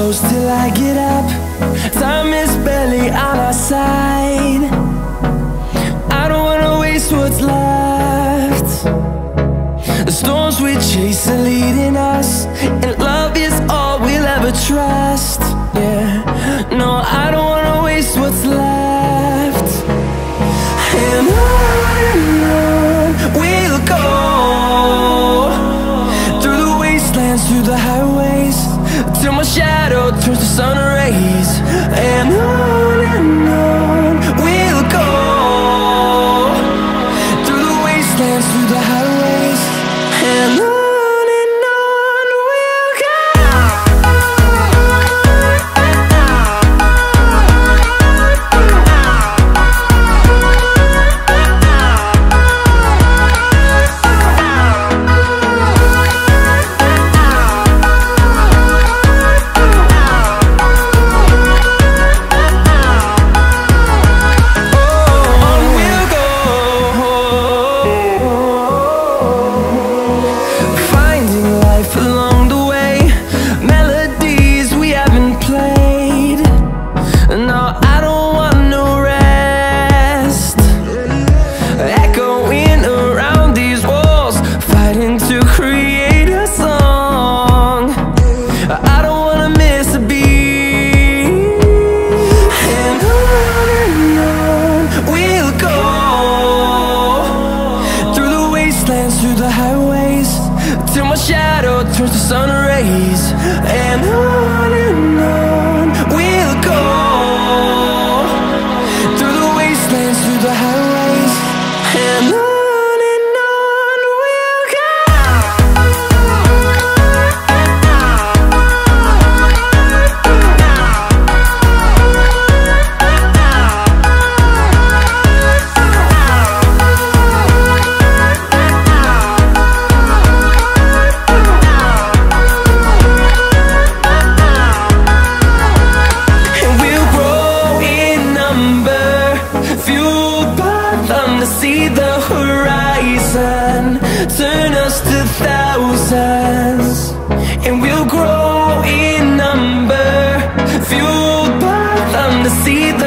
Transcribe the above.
close till I get up. Time is barely on our side. I don't wanna waste what's left. The storms we chase are leading us, and love is all we'll ever trust. Yeah, no, I don't wanna waste what's left. And on we'll go, through the wastelands, through the highways, till my shadow turns to sun rays. And on we'll go, through the wastelands, through the highways, and on we'll go. Through the highways, till my shadow turns to sun rays. And on we'll go, through the wastelands, through the highways, and on we'll go. See the horizon, turn us to thousands, and we'll grow in number, fueled by them to see the